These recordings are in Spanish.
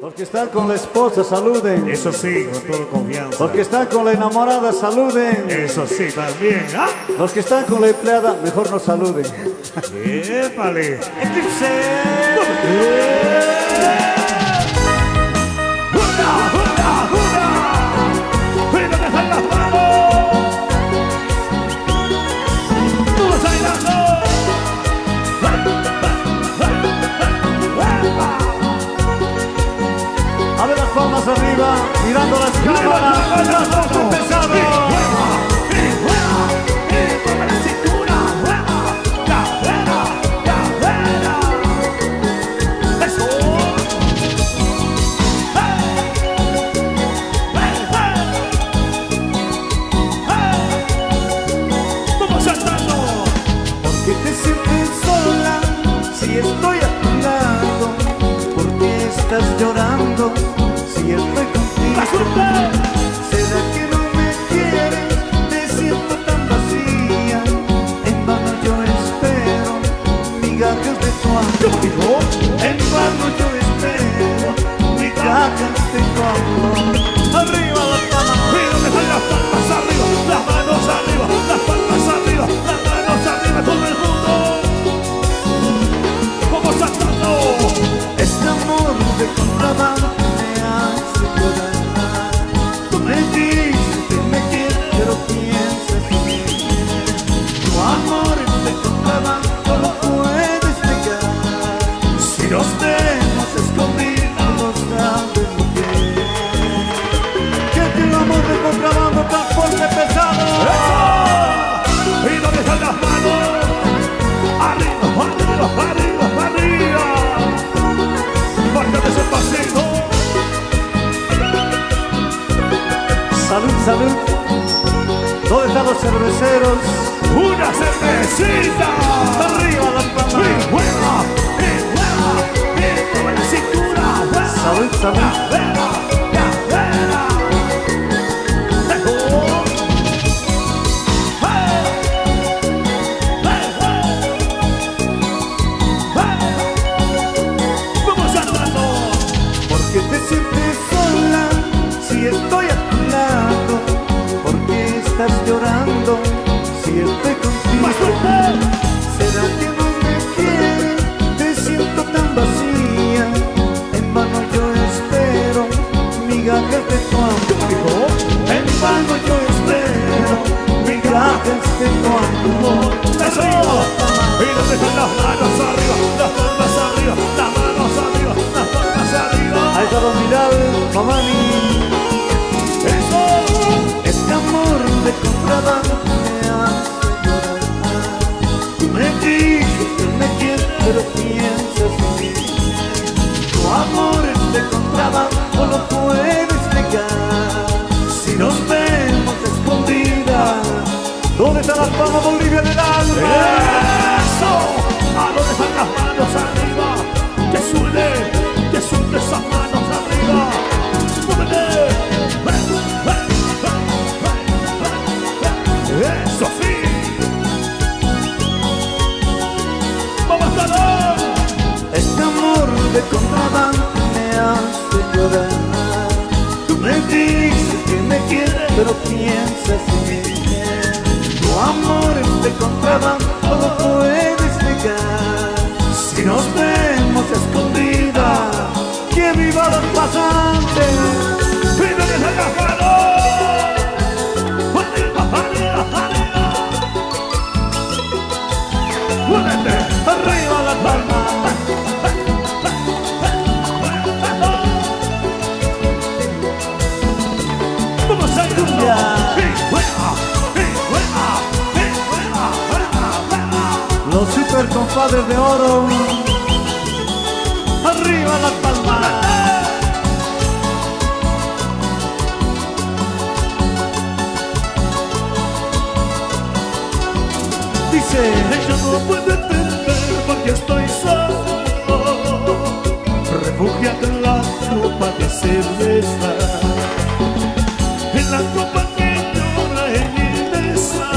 Los que están con la esposa, saluden. Eso sí, con toda confianza. Los que están con la enamorada, saluden. Eso sí, también. ¿Ah? Los que están con la empleada, mejor no saluden. ¡Épale! A ver las palmas arriba, mirando las cámaras. Las palmas pesadas. Estoy a tu lado, porque estás llorando si estoy contigo. ¿Será que no me quieres? Te siento tan vacía. En vano yo espero migajas de tu amor. En vano yo espero migajas de tu amor. Arriba las palmas, las palmas arriba, las manos arriba, las palmas arriba, las manos arriba, todo el mundo. Este amor de contrabando me hace llorar. Tú me dices que me quieres, pero piensas en mí. Tu amor de contrabando lo puedes negar. Si nos vemos escondidos, no sabes lo que es. ¿Qué tiene un amor de contrabando tan fuerte, pesado? ¡Eso! ¿Y dónde están las manos? ¡Arriba, arriba, arriba, arriba! ¡Márcate ese pasito! Salud, salud. ¿Dónde están los cerveceros? ¡Una cervecita! Arriba las palmas. ¡Y juega! ¡Y juega! ¡Y mueve la cintura! Salud, salud. Estoy a tu lado, porque estás llorando si estoy contigo. ¿Será que no me quieres? Te siento tan vacía. En vano yo espero migajas de tu amor. En vano yo espero migajas de tu amor. ¡Eso! ¿Y dónde están las manos arriba? Las palmas arriba, las manos arriba, las palmas arriba. Ahí está Don Vidal, Mamani. Este amor de contrabando me hace llorar. Tú me dices que me quieres, pero piensas en mí. Tu amor es de contrabando, lo puedes negar. Si nos vemos escondidas, ¿dónde están las palmas, Bolivia del alma? ¡Eso! ¿A dónde están las manos arriba? Que suene esas manos arriba. ¡Muévete! ¡Eso sí! ¡Vamos a dar! este amor de contrabando me hace llorar. Tú me dices que me quieres, pero piensas en mí. Tu amor es de contrabando, lo puedes negar. Si nos vemos escondidas, ¡que viva los pasantes! ¡Mira que se agarraron! Arriba las palmas. Vamos a ir. Los super compadres de oro. Arriba las palmas. Dice, ella no puede entender porque estoy solo, refugiado en la copa de cerveza, en la copa que llora en mi mesa,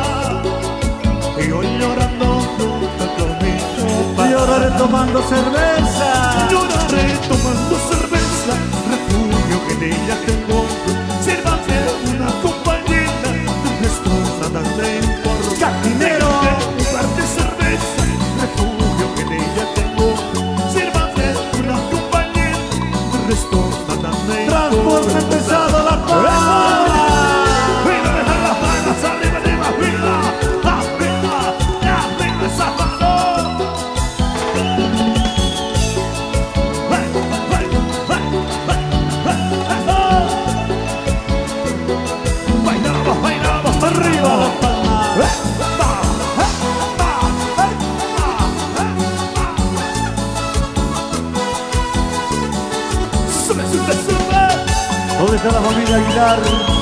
y hoy llorando junto con mi copa. lloraré tomando cerveza. Lloraré tomando cerveza, resto nada me importa. Transporte pesado, La Palma. Mira, deja las manos arriba, arriba, arriba, esa mano. Bailamos, bailamos, Arriba, La Palma. Sube, sube, sube. ¿Dónde está la familia Aguilar?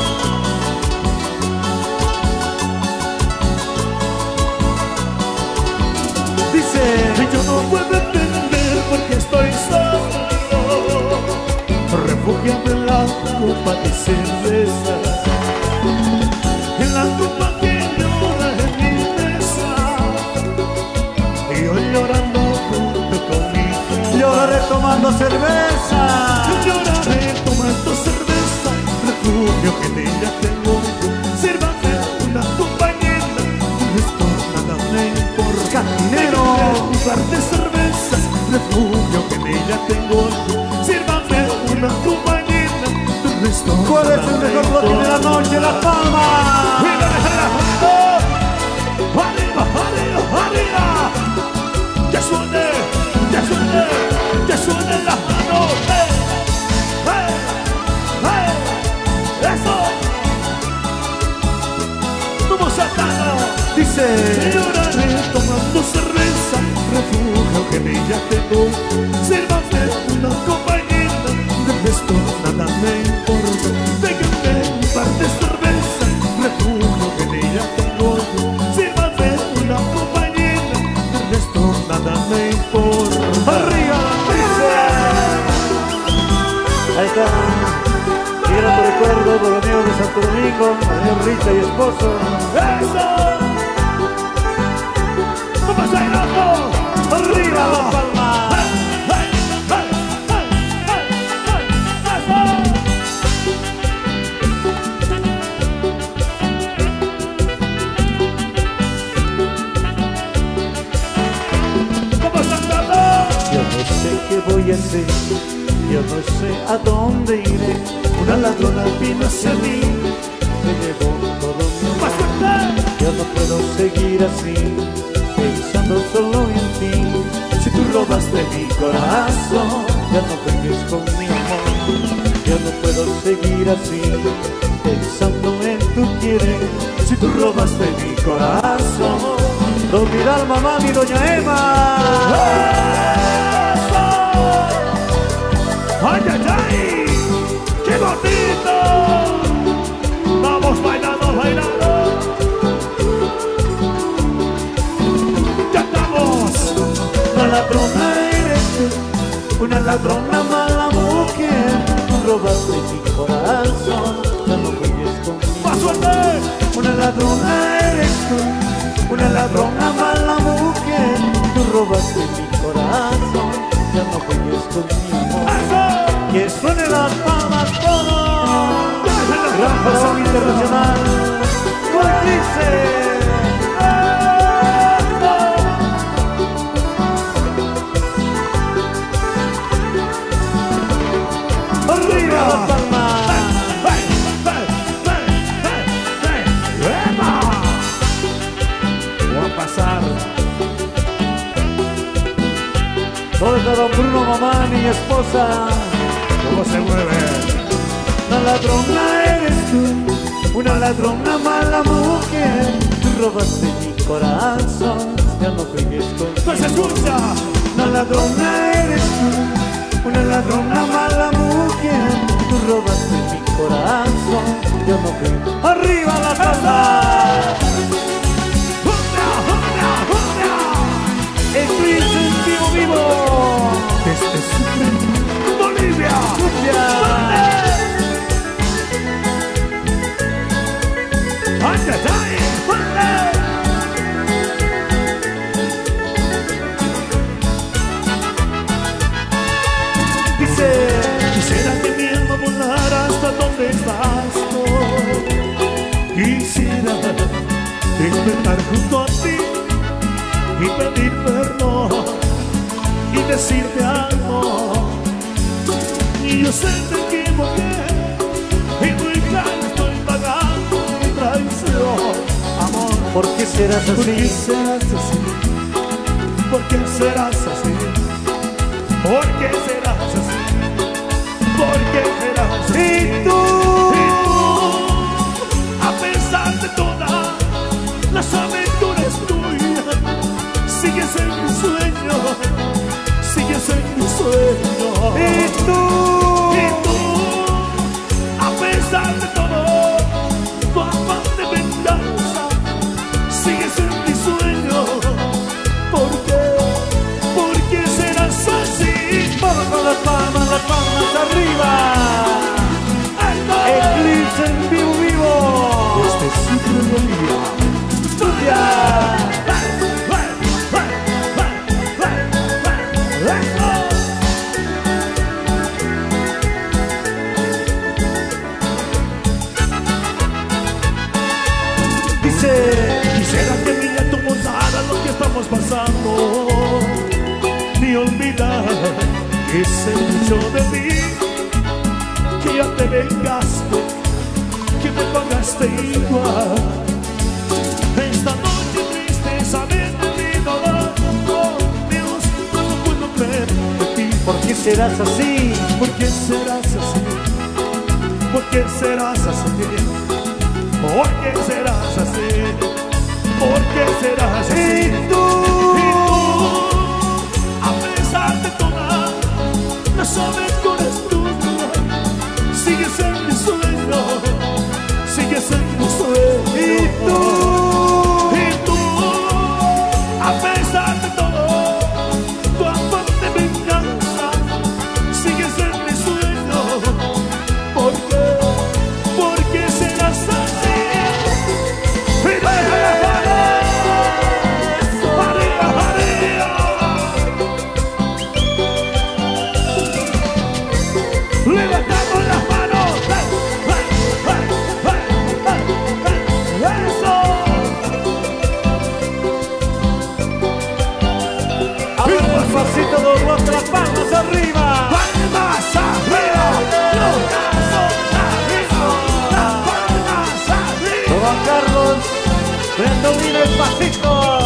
Dice, Yo no puedo entender por qué estoy solo, refugiado en la copa de cerveza, en la copa que llora en mi mesa, y yo llorando junto con mi hija. lloraré tomando cerveza. Lloraré tomando cerveza, refugio que en ella tengo. Sírvame una compañera, esto nada me importa. Cantinero. Un lugar de cerveza, refugio que en ella tengo. Sírvame una compañera, esto ¿Cuál es nada el me mejor bloque de la importa. noche? La Palma. Mira, déjala, arriba, arriba, arriba. Que suene, que suene, que suene las manos. Eso. Como Satano. Dice, Lloraré tomando cerveza, refugio que en ella tengo. Sírvame una compañera, de esto nada me importa. Déjenme un par de cerveza, refugio que en ella tengo. Sírvame una compañera, de esto nada me importa. arriba, dice. Ahí está. Y grato recuerdo por los amigos de Santo Domingo, señor Rita y esposo. ¡Eso! ¡Vamos bailando! Arriba, La Palma. Yo no sé qué voy a hacer, yo no sé a dónde iré. Una ladrona vino hacia mí. Se llevó todo mi amor. Yo no puedo seguir así, pensando solo en ti. Si tú robaste mi corazón, Ya no juegues con mi amor. Yo no puedo seguir así, pensando en tu querer. si tú robaste mi corazón. Don Vidal, mamá, mi doña Emma. ¡Ay, ay, ay! ¡Qué bonito! Vamos bailando, bailando. ¡Ya estamos! Una ladrona eres tú, una ladrona mala mujer. Tú robaste mi corazón, ya no juegues con mi ¡Más suerte! Una ladrona eres tú, una ladrona mala mujer. Tú robaste mi corazón, ya no juegues con mi amor. ¡Eso! Que suene las palmas todo. Gran faraón internacional. Con Eclipse. Arriba, La Palma. Voy a pasar. ¿Dónde está don Bruno, mamá, mi esposa? ¿Cómo se mueve? Una ladrona eres tú, una ladrona mala mujer. Tú robaste mi corazón, ya no juegues con ¡No se escucha! Una ladrona eres tú, una ladrona mala mujer. Tú robaste mi corazón, ya no juegues. Arriba, La Palma. ¡Juna, juna, juna! Eclipse en vivo, vivo. Desde Sucre, Bolivia. Cumbia. ¡Ay, ay, ay! Dice, Quisiera que mi alma volara hasta donde estás tú. Quisiera despertar junto a ti y pedir perdón y decirte algo. Y Y yo sé que me equivoqué, y muy claro estoy pagando mi traición. Amor, ¿por qué serás ¿Por qué así? serás así? ¿Por qué serás así? ¿Por qué serás así? ¿Por qué serás así? Y tú, a pesar de todas las aventuras tuyas, sigues en mi sueño, sigues en mi sueño. y tú, A pesar de todo, tu afán de venganza, sigues en mi sueño. ¿Por qué? ¿Por qué serás así? vamos con las palmas arriba. Eclipse en vivo. Este ciclo de vida. Tuya. Dice, Quisiera que mi llanto borrara lo que estamos pasando, ni olvidar ese dicho de mí, que ya te vengaste, que me pagaste igual. Esta noche triste sabiendo mi dolor, oh Dios, no lo puedo creer de ti. ¿por qué serás así? ¿Por qué serás así? ¿Por qué serás así? ¿Por qué serás así? ¿Por qué serás así? Y tú, A pesar de todas las aventuras tuyas, sigues en mi sueño, sigues en mi sueño. y tú, A pesar de todo, tu afán de venganza, sigues en mi sueño. ¿Por qué? ¿Por qué serás así? Levantamos las manos. Eso. ahora despacito dos nuestras palmas arriba. Palmas arriba. Los brazos arriba. Las palmas arriba. Juan Carlos, predomina despacito.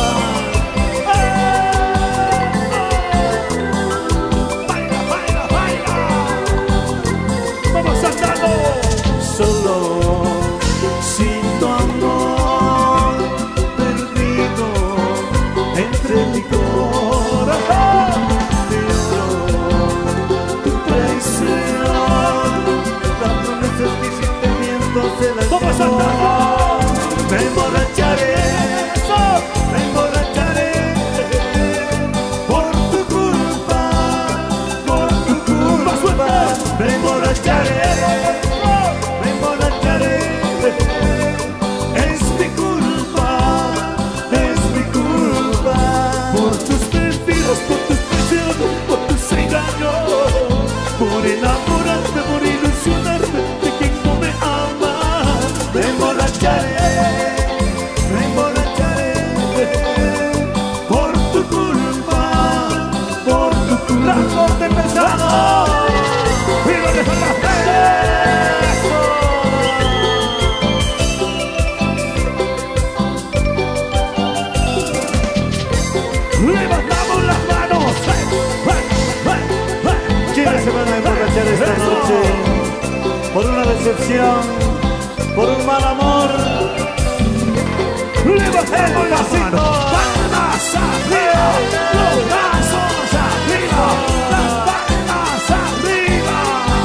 Baila, baila, baila. Vamos saltando. Solo sin tu amor perdido entre mi corazón. Tu traición, las promesas que hiciste mientras se las Vamos saltando. me emborracharé, me emborracharé por tu culpa, por tu culpa. Me emborracharé, me emborracharé. Es mi culpa, es mi culpa. Por tus mentiras, por tus traiciones, por tus engaños, por enamorarme, por ilusionarme de quien no me ama. Me emborracharé, me emborracharé por tu culpa, por tu culpa. Transporte pesado. ¿Y dónde están las levantamos las manos? ¿Quiénes se van a emborrachar esta Eso. noche? Por una decepción, por un mal amor. Levantamos las manos. Palmas arriba. Los brazos arriba. Las palmas arriba.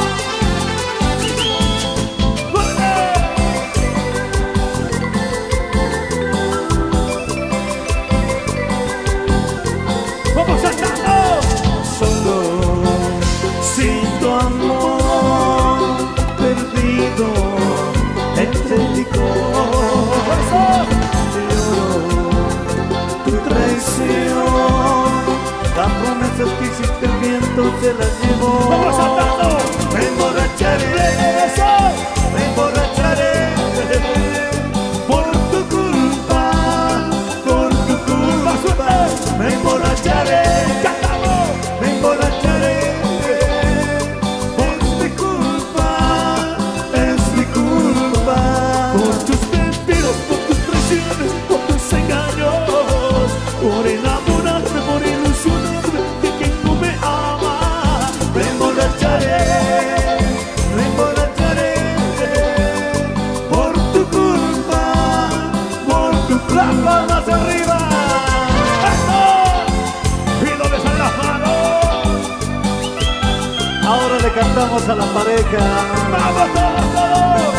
Vamos saltando. Solo sin tu amor perdido entre mi corazón. Lloro tu traición, cantamos a la pareja. ¡Vamos todos!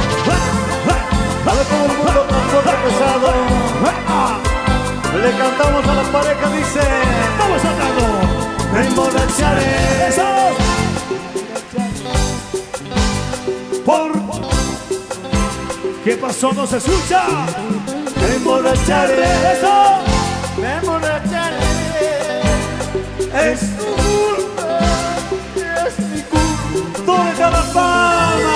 A ver todo el mundo transporte pesado. Le cantamos a la pareja, dice. ¡Vamos sacando! Me emborracharé. ¡Eso! Por... ¿Qué pasó? ¿No se escucha? Me emborracharé. ¡Eso! Me emborracharé. Es tu culpa. Es mi culpa. ¿Dónde está la fama?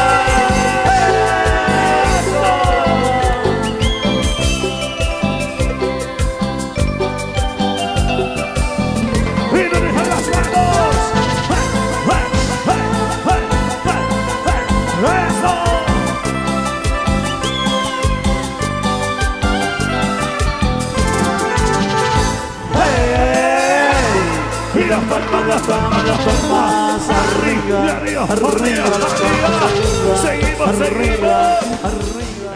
Las palmas arriba, arriba, arriba, arriba, seguimos, seguimos. Arriba.